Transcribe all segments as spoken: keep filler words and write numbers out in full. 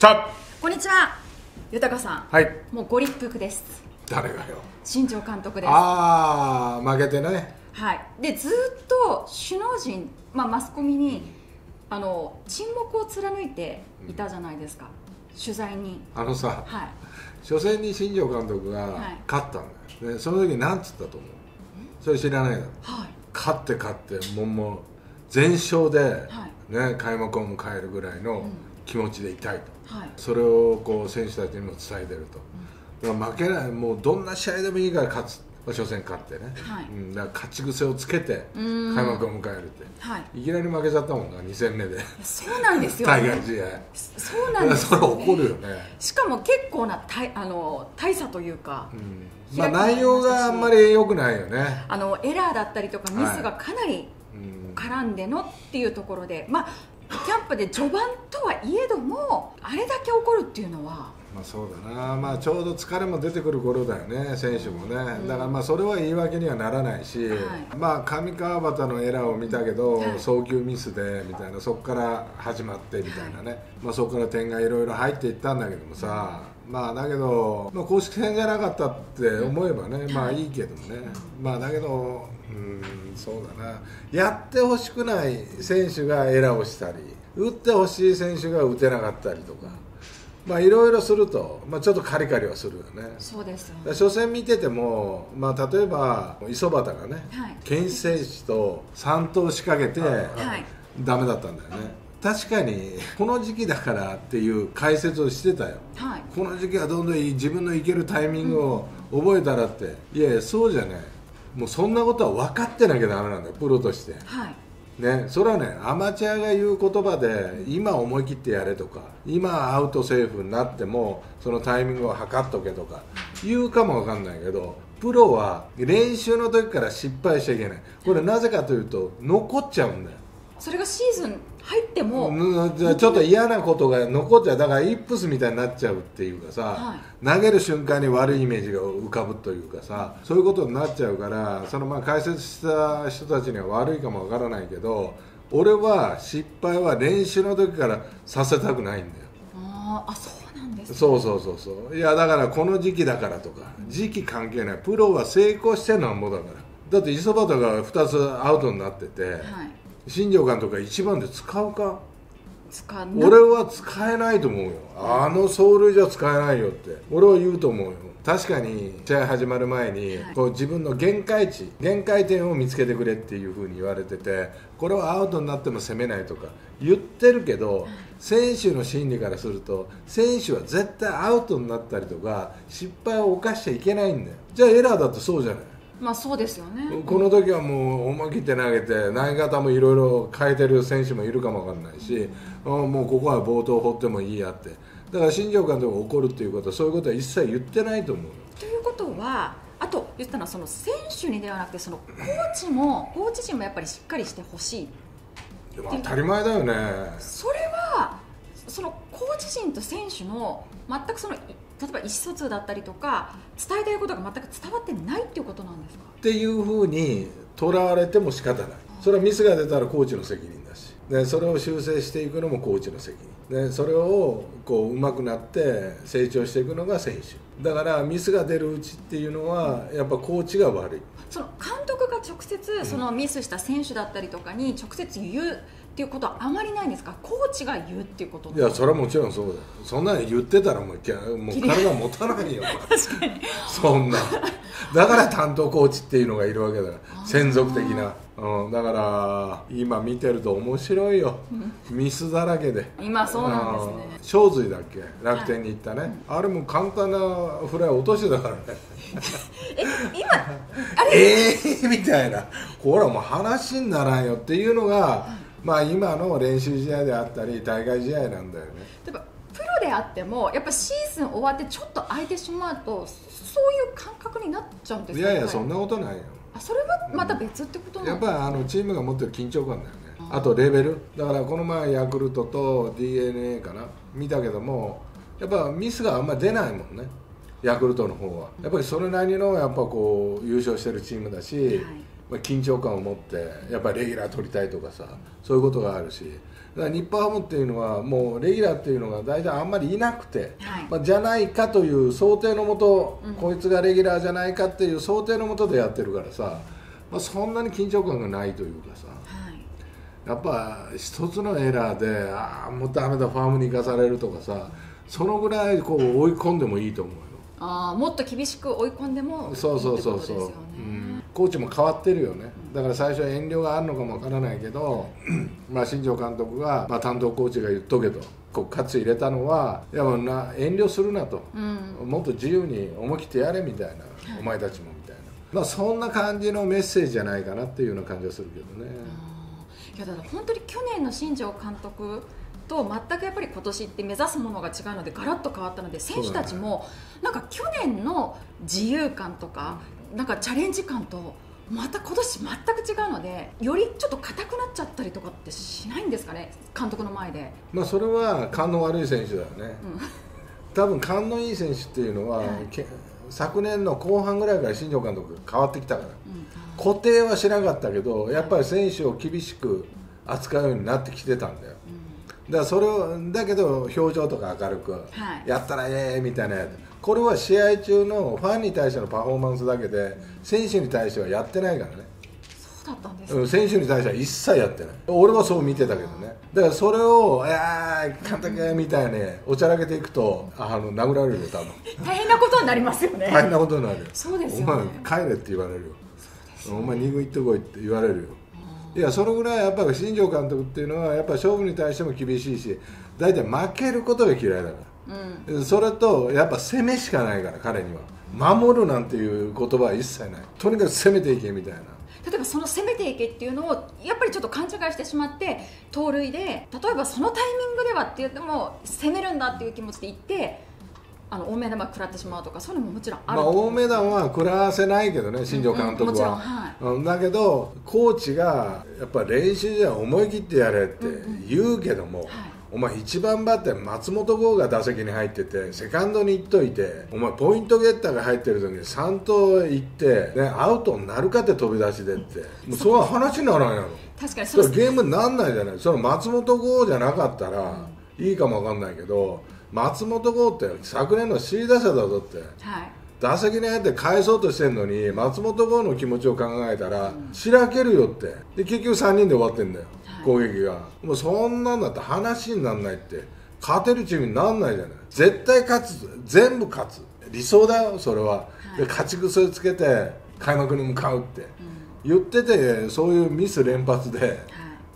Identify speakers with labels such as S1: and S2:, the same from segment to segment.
S1: さあ、
S2: こんにちは、豊さん。
S1: はい。
S2: もうご立腹です。
S1: 誰がよ。
S2: 新庄監督です。
S1: ああ、負けてね。
S2: はい。で、ずっと首脳陣、まあ、マスコミにあの沈黙を貫いていたじゃないですか、うん、取材に。
S1: あのさ、
S2: はい、
S1: 初戦に新庄監督が勝ったんだよ、でその時何つったと思う？それ知らないだろ、はい、勝って勝ってもうもう全勝で、はいね、開幕を迎えるぐらいの気持ちでいたいと、はい、それをこう選手たちにも伝えてると、うん、だから負けない、もうどんな試合でもいいから勝つ、初戦勝ってね、はい、うん、だから勝ち癖をつけて開幕を迎えるって、はい、いきなり負けちゃったもんな、に戦目で。
S2: そうなんですよ、ね、
S1: 対外試合。
S2: そうなんですよ、ね、
S1: それ怒るよね。
S2: しかも結構な大あの大差というか、
S1: うん、まあ内容があんまり良くないよね。
S2: あのエラーだったりとかミスがかなり絡んでのっていうところで、はい、まあキャンプで序盤とはいえどもあれだけ怒るっていうのは。
S1: まあそうだな、まあ、ちょうど疲れも出てくる頃だよね、選手もね、うん、だからまあそれは言い訳にはならないし、はい、まあ上川端のエラーを見たけど、はい、送球ミスでみたいな、そこから始まってみたいなね、はい、まあそこから点がいろいろ入っていったんだけどもさ、まあだけど、まあ、公式戦じゃなかったって思えばね、まあいいけどね、まあだけど、うん、そうだな、やってほしくない選手がエラーをしたり、打ってほしい選手が打てなかったりとか。まあいろいろすると、まあ、ちょっとカリカリはするよね。
S2: そうですよね。
S1: 初戦見てても、まあ、例えば磯端がね、はい、牽制士とさん投仕掛けて、はい、ダメだったんだよね。確かにこの時期だからっていう解説をしてたよ、はい、この時期はどんどん自分のいけるタイミングを覚えたらって、うん、いやいやそうじゃない、もうそんなことは分かってなきゃダメなんだよ、プロとして。はいね、それはね、アマチュアが言う言葉で今思い切ってやれとか、今アウトセーフになってもそのタイミングを測っとけとか言うかも分かんないけど、プロは練習の時から失敗しちゃいけない。これなぜかというと残っちゃうんだよ。
S2: それがシーズン入っても
S1: ちょっと嫌なことが残っちゃう。だからイップスみたいになっちゃうっていうかさ、はい、投げる瞬間に悪いイメージが浮かぶというかさ、そういうことになっちゃうから、そのまあ解説した人たちには悪いかもわからないけど、俺は失敗は練習の時からさせたくないんだよ。
S2: ああ、そうなんですね。
S1: そうそうそうそう。いやだからこの時期だからとか時期関係ない。プロは成功してなんぼだから。だって磯端がふたつアウトになってて、はい、新庄監督がいちばんで使うか？
S2: 使
S1: 俺は使えないと思うよ。あの走塁じゃ使えないよって俺は言うと思うよ。確かに試合始まる前に、はい、こう自分の限界値限界点を見つけてくれっていうふうに言われてて、これはアウトになっても攻めないとか言ってるけど、はい、選手の心理からすると選手は絶対アウトになったりとか失敗を犯しちゃいけないんだよ。じゃあエラーだってそうじゃない。
S2: まあそうですよね。
S1: この時はもう思い切って投げて投げ方もいろいろ変えてる選手もいるかもわかんないし、うん、もうここは冒頭放ってもいいやって。だから新庄監督が怒るっていうことはそういうことは一切言ってないと思う。
S2: ということは、あと言ったのはその選手にではなくてそのコーチもコーチ陣もやっぱりしっかりしてほしい。
S1: でも当たり前だよね。
S2: それはそのコーチ陣と選手の全くその例えば意思疎通だったりとか伝えたいことが全く伝わってないっていうことなんですか？
S1: っていうふうにとらわれても仕方ない。それはミスが出たらコーチの責任だし、でそれを修正していくのもコーチの責任で、それをこう上手くなって成長していくのが選手だから、ミスが出るうちっていうのはやっぱコーチが悪い。
S2: その監督が直接そのミスした選手だったりとかに直接言うっていうことはあまりないんですか？コーチが言うっていうこと。
S1: いやそれはもちろんそうだよ。そんなに言ってたらもう、もう体持たないよ
S2: 確かに
S1: そんな。だから担当コーチっていうのがいるわけだから、専属的な、うん、だから今見てると面白いよ、うん、ミスだらけで。
S2: 今そうなんですね。
S1: 正髄だっけ、楽天に行ったね、はい、あれも簡単なフライ落としてたからね
S2: え今あれ
S1: えーみたいな、これはもう話にならんよっていうのが、まあ今の練習試合であったり大会試合なんだよね。
S2: 例えばプロであってもやっぱシーズン終わってちょっと空いてしまうとそういう感覚になっちゃうんですか？
S1: いやいやそんなことないよ。
S2: あ、それはまた別ってことなんですか？
S1: やっぱりあのチームが持ってる緊張感だよね。あとレベルだから、この前ヤクルトと ディーエヌエー かな見たけども、やっぱミスがあんまり出ないもんね、ヤクルトの方は。やっぱりそれなりのやっぱこう優勝してるチームだし、はい、 まあ、緊張感を持ってやっぱりレギュラー取りたいとかさ、そういうことがあるし、だから日本ハムっていうのはもうレギュラーっていうのが大体あんまりいなくて、はい、まあ、じゃないかという想定のもと、うん、こいつがレギュラーじゃないかっていう想定のもとでやってるからさ、まあ、そんなに緊張感がないというかさ、はい、やっぱ一つのエラーでああもうダメだファームに行かされるとかさ、そのぐらいこう追い込んでもいいと思うよ。
S2: ああ、もっと厳しく追い込んでもいいって
S1: そう
S2: ことですよね。
S1: そうそうそう、うん、コーチも変わってるよね。だから最初は遠慮があるのかもわからないけど、まあ新庄監督が、まあ、担当コーチが言っとけとこう喝入れたのは、いやもうな遠慮するなと、うん、もっと自由に思い切ってやれみたいな、はい、お前たちもみたいな、まあ、そんな感じのメッセージじゃないかなっていうような感じはするけどね。
S2: いやだから本当に去年の新庄監督と全くやっぱり今年って目指すものが違うのでガラッと変わったので、選手たちもなんか去年の自由感とかなんかチャレンジ感とまた今年全く違うので、よりちょっと硬くなっちゃったりとかってしないんですかね、監督の前で。
S1: まあそれは勘の悪い選手だよね、うん、多分勘のいい選手っていうのは、はい、昨年の後半ぐらいから新庄監督が変わってきたから、うん、固定はしなかったけどやっぱり選手を厳しく扱うようになってきてたんだよ、うん、だからそれをだけど表情とか明るく、はい、やったらええみたいなやつ、これは試合中のファンに対してのパフォーマンスだけで選手に対してはやってないからね。
S2: そうだったんですか。
S1: 選手に対しては一切やってない。俺はそう見てたけどね。だからそれを「いやー監督」みたいにおちゃらけていくとあの殴られるよ多分。
S2: 大変なことになりますよね。
S1: 大変なことになるよ。
S2: そうですよね。
S1: お前帰れって言われるよ。そうお前に軍行ってこいって言われるよ。いやそのぐらいやっぱり新庄監督っていうのはやっぱ勝負に対しても厳しいし、大体負けることが嫌いだから、うん、それとやっぱ攻めしかないから彼には守るなんていう言葉は一切ない。とにかく攻めていけみたいな。
S2: 例えばその攻めていけっていうのをやっぱりちょっと勘違いしてしまって盗塁で、例えばそのタイミングではって言っても攻めるんだっていう気持ちで行ってあの大目玉食らってしまうとか、そういうのももちろんあると思う。
S1: まあ、大目玉は食らわせないけどね新庄監督は、うんうん、もちろん、はい、だけどコーチがやっぱ練習じゃ思い切ってやれって言うけども、うんうん、はい、お前一番バッター松本剛が打席に入っててセカンドに行っといて、お前ポイントゲッターが入ってる時にさん投行って、ね、アウトになるかって飛び出しでってもうそれは話にならないやろ。
S2: 確かに
S1: それゲームにならないじゃない。その松本剛じゃなかったらいいかもわかんないけど、松本剛って昨年の首位打者だぞって、はい、打席に入って返そうとしてるのに松本剛の気持ちを考えたら、うん、しらけるよって。で結局さんにんで終わってんだよ、はい、攻撃が。もうそんなんだって話にならないって、勝てるチームにならないじゃない。絶対勝つ、全部勝つ理想だよそれは、はい、で勝ち薬つけて開幕に向かうって、うん、言っててそういうミス連発で、はい、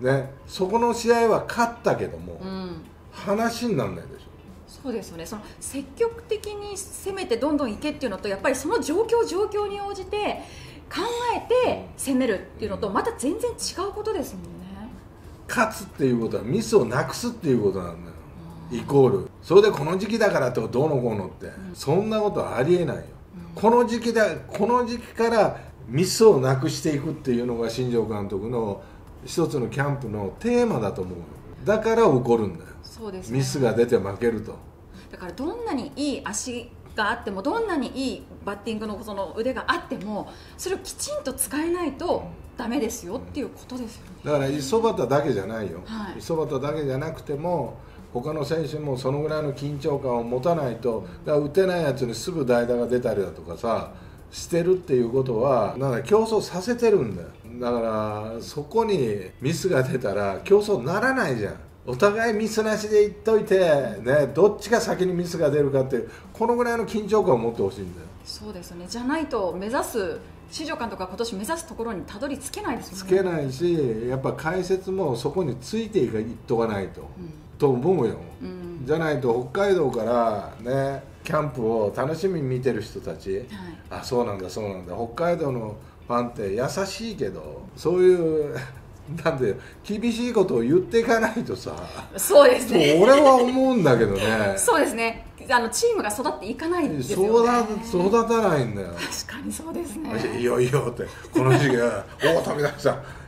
S1: ね、そこの試合は勝ったけども、うん、話にならないでしょ。
S2: そうですよね。その積極的に攻めてどんどんいけっていうのと、やっぱりその状況状況に応じて考えて攻めるっていうのとまた全然違うことですもんね。
S1: 勝つっていうことはミスをなくすっていうことなんだよ、イコール。それでこの時期だからってどうのこうのって、うん、そんなことはありえないよ、うん、この時期だこの時期からミスをなくしていくっていうのが新庄監督の一つのキャンプのテーマだと思うよ。だから起こるんだよ。
S2: そうですね、
S1: ミスが出て負けると。
S2: だからどんなにいい足があってもどんなにいいバッティングのその腕があってもそれをきちんと使えないとダメですよっていうことですよね。
S1: だから磯端だけじゃないよ、はい、磯端だけじゃなくても他の選手もそのぐらいの緊張感を持たないと。だから打てないやつにすぐ代打が出たりだとかさしてるっていうことはなんか競争させてるんだよ。だからそこにミスが出たら競争ならないじゃん。お互いミスなしでいっといて、ね、どっちが先にミスが出るかってこのぐらいの緊張感を持ってほしいんだよ。
S2: そうですね。じゃないと目指す新庄監督が今年目指すところにたどり着けないですもんね。
S1: つけないし、やっぱ解説もそこについていっとかないと、うん、と思うよ、うん、じゃないと北海道からねキャンプを楽しみに見てる人たち、はい、あそうなんだそうなんだ、北海道のファンって優しいけどそういうなんで厳しいことを言っていかないとさ。
S2: そうですね。
S1: 俺は思うんだけどね。
S2: そうですね。あのチームが育っていかないんですよね。
S1: 育育たないんだよ。
S2: 確かにそうですね。
S1: いいよいいよってこの時期おお飛び出した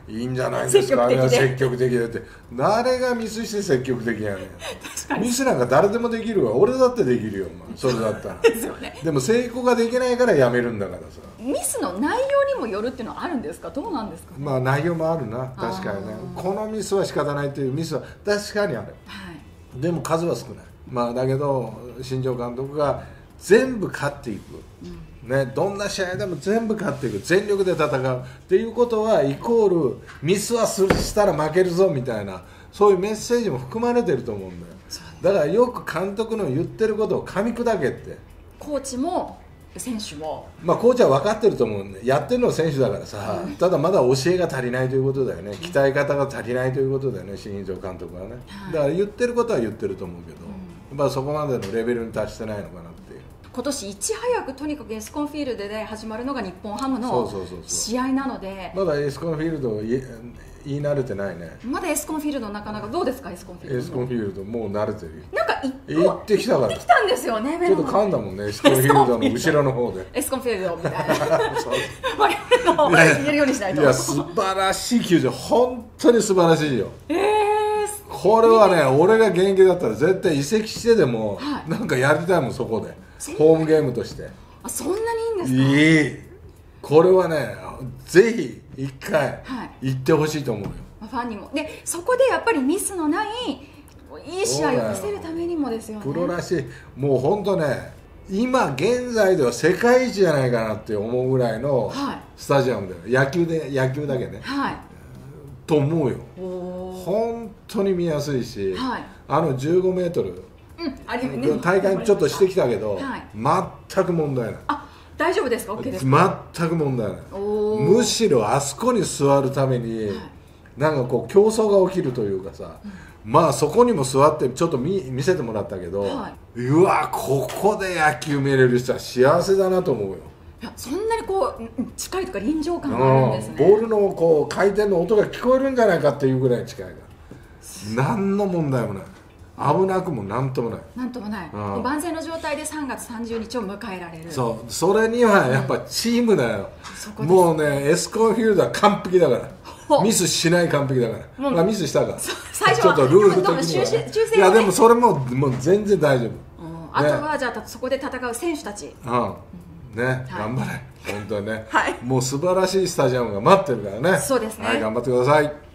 S1: いいんじゃないですか、積極的でって。誰がミスして積極的やねん。ミスなんか誰でもできるわ。俺だってできるよ、お前それだったらですよ、ね、でも成功ができないからやめるんだからさ。
S2: ミスの内容にもよるっていうのはあるんですか、どうなんですか、ね、
S1: まあ内容もあるな、確かにね。このミスは仕方ないというミスは確かにある、はい、でも数は少ない。まあだけど新庄監督が全部勝っていく、うんね、どんな試合でも全部勝っていく、全力で戦うっていうことはイコールミスはしたら負けるぞみたいな、そういうメッセージも含まれてると思うんだよ。だからよく監督の言ってることを噛み砕けって。
S2: コーチも選手も、
S1: まあコーチは分かってると思うんで、やってるのは選手だからさ、うん、ただまだ教えが足りないということだよね、鍛え方が足りないということだよね、新庄監督はね、はい、だから言ってることは言ってると思うけど、うん、やっぱそこまでのレベルに達してないのかなっていう。
S2: 今年いち早くとにかくエスコンフィールドで始まるのが日本ハムの試合なので、
S1: まだエスコンフィールド言い、言い慣れてないね。
S2: まだエスコンフィールドなかなかどうですか、エスコンフィールド。
S1: エスコンフィールドもう慣れてる。
S2: なんか
S1: 行ってきたから。
S2: 行ってきたんですよね。
S1: ちょっと噛んだもんね、エスコンフィールドの後ろの方で。
S2: エスコンフィールドみたいな。我々の言えるようにしないと。
S1: いや素晴らしい球場、本当に素晴らしいよ。
S2: えー
S1: これはね、俺が現役だったら絶対移籍してでも、はい、なんかやりたいもん、そこでホームゲームとして。
S2: あ、そんなにいいんですか。
S1: いい、これはね、ぜひ一回行ってほしいと思うよ、
S2: はい、ファンにも。でそこでやっぱりミスのないいい試合を見せるためにもですよね。
S1: プロらしい、もう本当ね、今現在では世界一じゃないかなって思うぐらいのスタジアムで、野球で野球だけね、はい、と思うよ。本当に見やすいし、はい、あのじゅうごメートル、うん、ありね、大会ちょっとしてきたけど、はい、全く問題ない。
S2: あ、大丈夫ですか、 OK です
S1: か。全く問題ない。むしろあそこに座るために、はい、なんかこう競争が起きるというかさ、うん、まあそこにも座ってちょっと 見, 見せてもらったけど、はい、うわ、ここで野球見れる人は幸せだなと思うよ。
S2: いや、そんなにこう近いとか臨場感があるんですね。
S1: ボールのこう回転の音が聞こえるんじゃないかっていうぐらい近いから、何の問題もない、危なくも何ともない、
S2: なんともない、うん、万全の状態でさんがつさんじゅうにちを迎えられる。
S1: そう、それにはやっぱチームだよ、うん、もうね、エスコンフィールドは完璧だから、ミスしない完璧だから、まあ、ミスしたから
S2: 最初は
S1: ちょっとルール的には、ね、いやでもそれももう全然大丈夫、うん、
S2: あとはじゃあそこで戦う選手たち、
S1: うんね、はい、頑張れ、本当にね、はい、もう素晴らしいスタジアムが待ってるからね。
S2: そうですね、
S1: はい、頑張ってください。